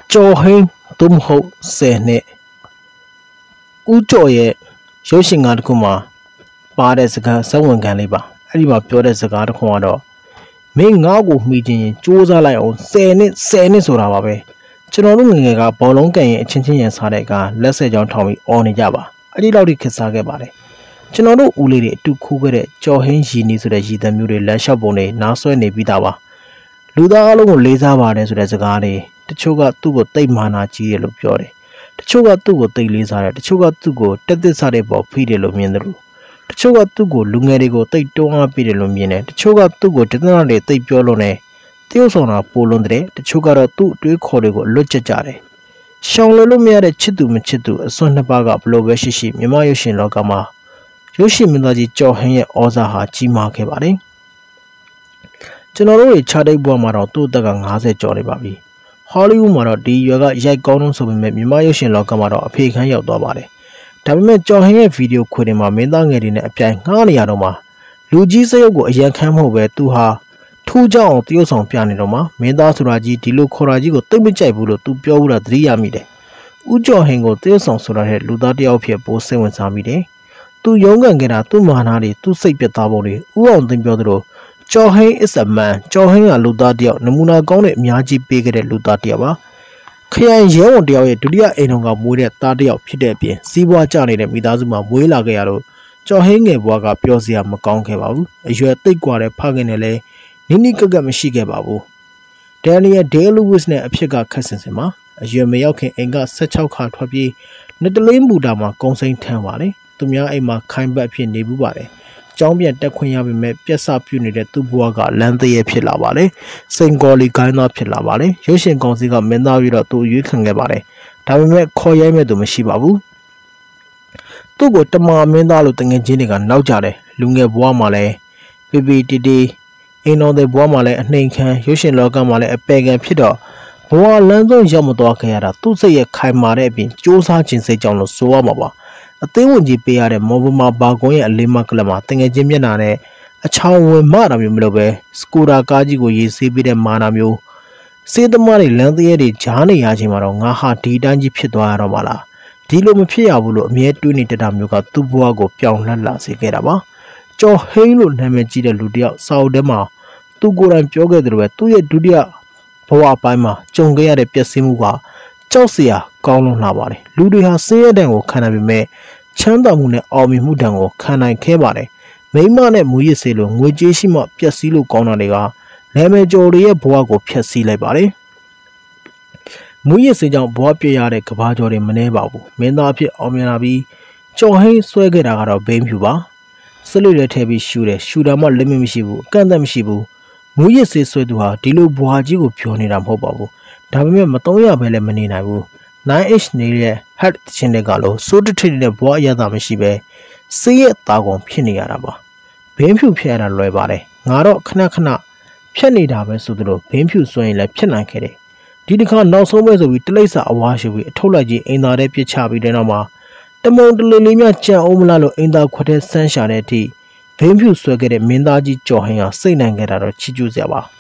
ကျော်ဟင်းသို့မဟုတ်10နှစ်ဦးကျော်ရဲ့ရုပ်ရှင်ကားတစ်ခုမှာပါတဲ့စကားစက်ဝင်ခံလေးပါအဲ့ဒီမှာပြောတဲ့စကားတစ်ခုကတော့မင်းငါ့ကိုမှီချင်ရင်စူးစမ်းလိုက်အောင်10နှစ်ဆိုတာပါပဲကျွန်တော်တို့ငယ်ငယ်ကဘောလုံးကန်ရင်အချင်းချင်းရန်စားတဲ့အခါလက်ဆက်ကြောင်းထောင်ပြီးအော်နေကြပါအဲ့ဒီလောက်ထိခက်စားခဲ့ပါတယ်ကျွန်တော်တို့ဦးလေးတွေအတူခိုးခဲ့တဲ့ကျော်ဟင်းရီနီဆိုတဲ့ရည်သံမျိုးတွေလက်လျှောက်ပုံတွေနားဆွဲနေပြီးသားပါလူသားအလုံးကိုလေးစားပါတယ်ဆိုတဲ့စကားတွေတချို့ကသူ့ကိုတိတ်မာနာကြီးတယ်လို့ပြောတယ်တချို့ကသူ့ကိုတိတ်လေးစားတယ်တချို့ကသူ့ကိုတက်သစ်စားတဲ့ပေါ်ဖိတယ်လို့မြင်တယ်လို့တချို့ကသူ့ကိုလူငယ်တွေကိုတိတ်တွန်းအားပေးတယ်လို့မြင်တယ်တချို့ကသူ့ကိုဒေသနာတွေတိတ်ပြောလို့နေတရုတ်ဆောင်တာပိုလွန်တဲ့တချို့ကတော့သူ့အတွေးခေါ်တွေကိုလွတ်ကျက်ကြတယ်ရှောင်လို့မရတဲ့ချစ်သူမချစ်သူအစွန်းနှစ်ပါးကဘလို့ပဲရှိမြမရုပ်ရှင်လောကမှာရုပ်ရှင်မင်းသားကြီးကျော်ဟင်းရဲ့ဩဇာဟာကြီးမားခဲ့ပါတယ်ကျွန်တော်တို့ခြားတိတ်ဘွားမှာတော့သူ့အသက်က50ကျော်နေပါပြီဟောလိဝုဒ်မှာတော့ဒီရွယ်ကရိုက်ကောင်းဆုံးဆိုပေမဲ့မြန်မာရုပ်ရှင်လောကမှာတော့အဖေခန်းရောက်သွားပါတယ်ဒါပေမဲ့ကျော်ဟင်းရဲ့ဗီဒီယိုခွေတွေမှာမင်းသားငယ်တွေနဲ့အပြိုင်ငှားနေရတော့မှလူကြီးစရုပ်ကိုအရန်ခမ်းမဟုတ်ပဲသူဟာထူးခြားအောင်တရုတ်ဆောင်ပြနေတော့မှမင်းသားဆိုတာကြီးဒီလိုခေါ်တာကြီးကိုသိမ့်မကြိုက်ဘူးလို့သူပြောဘူးလားသတိရမိတယ်ဦးကျော်ဟင်းကိုတရုတ်ဆောင်ဆိုတာတဲ့လူသားတယောက်ဖြစ်ပိုးစိတ်ဝင်စားမိတယ်သူရုန်းကန်ခဲ့တာသူ့မာနာတွေသူ့စိတ်ပြတ်သားပုံတွေဥအောင်သိမ်းပြောသလိုကျော်ဟင်း is a man ကျော်ဟင်းကလူသားတယောက်နမူနာကောင်းတဲ့အများကြီးပေးခဲ့တဲ့လူသားတယောက်ပါခရိုင်ရဲဝန်တယောက်ရဲ့ဒုတိယအိမ်တော်ကမွေးတဲ့သားတယောက်ဖြစ်တဲ့အပြင်စီးပွားကျနေတဲ့မိသားစုမှာမွေးလာခဲ့ရတော့ကျော်ဟင်းငယ်ဘွားကပြောစရာမကောင်းခဲ့ပါဘူးအရွယ်သိပ်กว่าတဲ့ဖခင်နဲ့လည်းနိကပ်မရှိခဲ့ပါဘူးဒန်နီယယ်ဒေးလူဝစ်နဲ့အဖြစ်ကခက်ဆင်စင်မှာအရွယ်မရောက်ခင်အိမ်က16ခါထွက်ပြေးနှစ်တလင်းမူတာမှာကုန်းစိမ့်ထမ်းပါတယ်သူများအိမ်မှာခိုင်းဘက်ဖြစ်နေဘူးပါတယ်ကျောင်းပြန်တက်ခွင့်ရပေမဲ့ပြက်စပြုနေတဲ့သူ့ဘဝကလမ်းသေးရဖြစ်လာပါတယ်စိန်ကော်လီကိုင်းသားဖြစ်လာပါတယ်ရုပ်ရှင်ကောင်စီကမင်းသားပြီးတော့သူ့ရွေးခံခဲ့ပါတယ်ဒါပေမဲ့ခေါ်ရိုက်မဲ့သူမရှိပါဘူးသူ့ကိုတမာမင်းသားလို့တငယ်ချင်းတွေကနောက်ကြတယ်လူငယ်ဘဝမှာလည်းပီတီတီအိမ်တော်တဲ့ဘဝမှာလည်းအနှိမ်ခံရုပ်ရှင်လောကမှာလည်းအပေခံဖြစ်တော့ဘဝလမ်းဆုံးရောက်မသွားခဲ့ရတာသူ့စိတ်ရဲ့ခိုင်မာတဲ့အပြင်စူးစမ်းခြင်းစိတ်ကြောင့်လို့ဆိုရမှာပါအသေးဝင်ကြီးပေးရတဲ့မော်ဘမာဘာကွန်ရဲ့အလေးမကလပ်မှာတငယ်ချင်းမျက်နှာနဲ့အချောင်းဝင်မတာမျိုးမလို့ပဲစကူတာကားကြီးကိုရေးဆေးပေးတဲ့မာနာမျိုးစေးသမားတွေလမ်းသေးတွေဂျားနေရချင်းမှာတော့ငါဟာဒီတိုင်းကြီးဖြစ်သွားရတော့မှလားဒီလိုမဖြစ်ရဘူးလို့အမြဲတွေးနေတတ်တာမျိုးကသူ့ဘဝကိုပြောင်းလဲလာစေခဲ့တာပါကျော်ဟင်းလို့နာမည်ကြီးတဲ့လူတစ်ယောက်စာအုပ်ထဲမှာသူကိုယ်တိုင်ပြောခဲ့တယ်လို့ပဲသူ့ရဲ့ဒုတိယဘဝအပိုင်းမှာကြုံခဲ့ရတဲ့ပျက်စီးမှုကကြောက်စရာကောင်းလို့လှပါတယ်လူတွေဟာဆင်းရဲတဲ့ကိုခံနိုင်ပေမဲ့ချမ်းသာမှုနဲ့အောင်မြင်မှုတန်ကိုခံနိုင်ခဲ့ပါတယ်မိမနဲ့မူရစ်စေလို့ငွေကြေးရှိမှပျက်စီးလို့ကောင်းတာတွေကနာမည်ကျော်တွေရဲ့ဘဝကိုဖျက်ဆီးလိုက်ပါတယ်မူရစ်စေကြောင့်ဘဝပြည့်ရတဲ့ကဘာကျော်တွေမနှဲပါဘူးမင်းသားအဖြစ်အောင်မြင်လာပြီးကျော်ဟင်းဆွဲခဲ့တာကတော့ဘိန်းဖြူပါစလွတ်ရဲထဲပြီးရှူတယ်ရှူတာမှလက်မမရှိဘူးအကန့်အသတ်မရှိဘူးမူရစ်စေဆွဲသူဟာဒီလိုဘွားကြီးကိုပြောနေတာမဟုတ်ပါဘူးဒါပေမဲ့မတုံးရပဲလည်းမနေနိုင်ဘူး 9H နေတဲ့ head ချင်းတွေကလို့စိုးတထိတ်တဲ့ဘွားအရသာမရှိပဲစေးရဲ့တာကောင်ဖြစ်နေရတာပါဘင်းဖြူဖြစ်ရတာလွယ်ပါတယ်ငါတော့ခဏဖြတ်နေတာပဲဆိုသလိုဘင်းဖြူဆွဲရင်လည်းဖြစ်နိုင်ခဲ့တယ်ဒီတစ်ခါနောက်ဆုံးပဲဆိုပြီးတလိပ်စာအဝါရှူပြီးအထုတ်လိုက်ကြီးအင်သာထဲပြစ်ချပြီးတဲ့နောက်မှာတမုံတလေးလေးများကြံအောင်မလားလို့အင်သာခွက်ထဲဆန်းရှာတဲ့အထိဘင်းဖြူဆွဲခဲ့တဲ့မင်းသားကြီးကျော်ဟင်းဟာစိတ်နိုင်ခဲ့တာတော့ချီးကျူးစရာပါ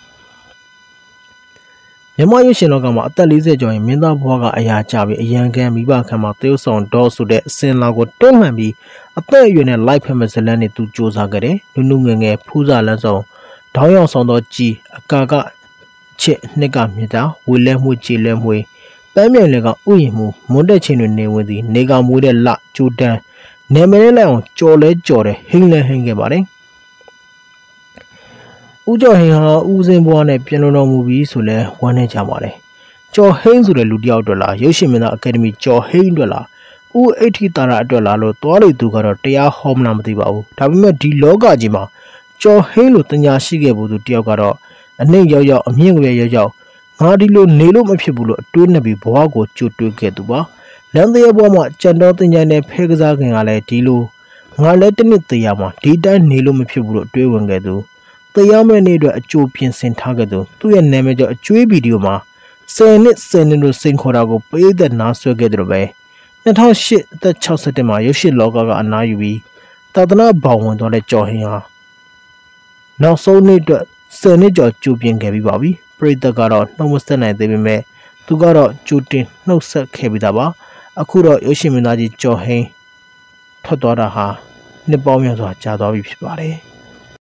မြန်မာရုပ်ရှင်လောကမှာအသက်40ကျော်ရင်မင်းသားဘွားကအရာကျပြီးအရန်ကန်းမိဘခံမှာတရုတ်ဆောင်ဒေါ်ဆိုတဲ့အစင်လာကိုတွန်းလှန်ပြီးအသက်အရွယ်နဲ့လိုက်ဖက်မဲ့ဇလန်းနဲ့သူစူးစမ်းခဲ့တယ်နုငယ်ဖူးစာလန်းဆောင်ဒေါင်းရောက်ဆောင်တော့ကြီးအကာကချစ်နှစ်ကမြစ်တာဝေလဲမှုကြည်လဲမှုပန်းမြိုင်လည်းကဥယျာဉ်မှုမွန်းတဲ့ချင်းတွေနေဝင်သည်နေကမွေးတဲ့လကျူတန်းနာမည်နဲ့လိုက်အောင်ကြော်လဲကြော်တယ်ဟင်းလဲဟင်းခဲ့ပါတယ်ဦးကျော်ဟင်းဟာဦးစင်းဘွားနဲ့ပြန်လုံတော်မူပြီးဆိုလဲဝမ်းနေကြပါတယ်ကျော်ဟင်းဆိုတဲ့လူတစ်ယောက်အတွက်လားရုပ်ရှင်မင်းသားအကယ်ဒမီကျော်ဟင်းအတွက်လားဦးအိဋ္ဌိတာရအတွက်လားလို့သွားလေသူကတော့တရားဟောမလားမသိပါဘူးဒါပေမဲ့ဒီလောကကြီးမှာကျော်ဟင်းလို့တင်ညာရှိခဲ့ဘူးသူတယောက်ကတော့အနှိမ့်ရောက်အမြင့်ကြီးရောက်ငါဒီလိုနေလို့မဖြစ်ဘူးလို့အတွေးနဲ့ပြီးဘဝကိုကြိုတွေးခဲ့သူပါလမ်းသေးဘဝမှာကြံတော်တင်ညာနဲ့ဖဲကစားခင်ကလည်းဒီလိုငါလည်းတစ်နှစ်သေးရမှာဒီတိုင်းနေလို့မဖြစ်ဘူးလို့တွေးဝင်ခဲ့သူတရားမဲ့နေ့အတွက်အကျိုးပြင်ဆင်ထားခဲ့သူသူ့ရဲ့နာမည်ကျော်အကျွေးဗီဒီယိုမှာ10နှစ်လို့စိန်ခေါ်တာကိုပေးသက်နားဆွဲခဲ့တယ်လို့ပဲ2008အသက်61မှာရုပ်ရှင်လောကကအနားယူပြီးသာသနာဘောင်ဝင်သွားတဲ့ကျော်ဟင်းဟာနောက်ဆုံးနေ့အတွက်10နှစ်ကျော်ကြိုပြင်ခဲ့ပြီးပါပြီပရိသတ်ကတော့နှုတ်မဆက်နိုင်သေးပေမဲ့သူကတော့ကြိုတင်နှုတ်ဆက်ခဲ့ပြီးသားပါအခုတော့ရုပ်ရှင်မင်းသားကြီးကျော်ဟိန်းထွက်သွားတာဟာနှစ်ပေါင်းများစွာကြာသွားပြီဖြစ်ပါတယ်